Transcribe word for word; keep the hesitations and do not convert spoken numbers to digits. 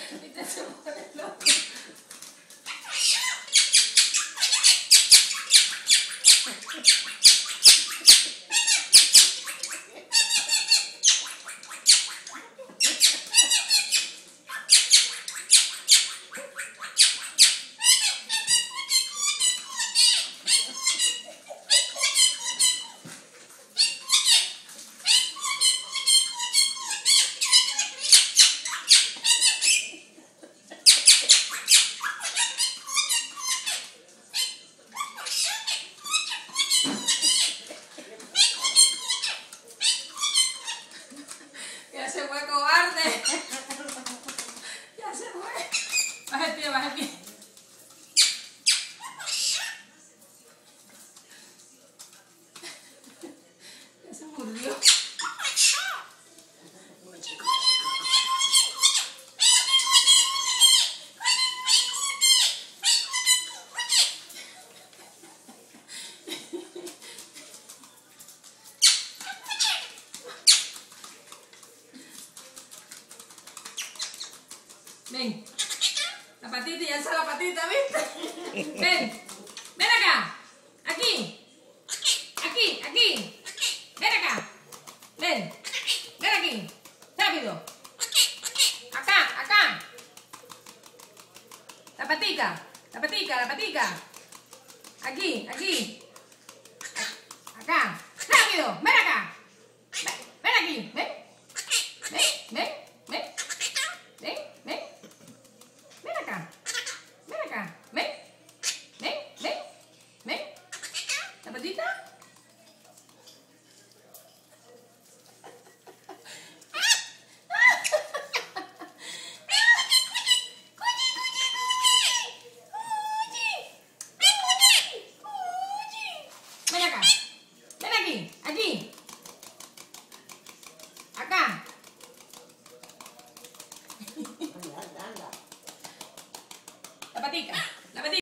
Y te se pone loco. Ya se fue, cobarde. Ya se fue. Baja el pie, baja el pie. Ya se murió. Ven, la patita y alza la patita, ¿viste? Ven, ven acá, aquí, aquí, aquí, ven acá, ven, ven aquí, rápido, acá, acá, la patica, la patica, la patica, aquí, aquí, acá, rápido, ven acá, ven, ven aquí, ven, ven, ven, ven, ven, ven. Ven acá, ven acá, ven, ven, ven, ven, la patita. Ven acá, ven aquí, aquí, acá. La patica, la patica.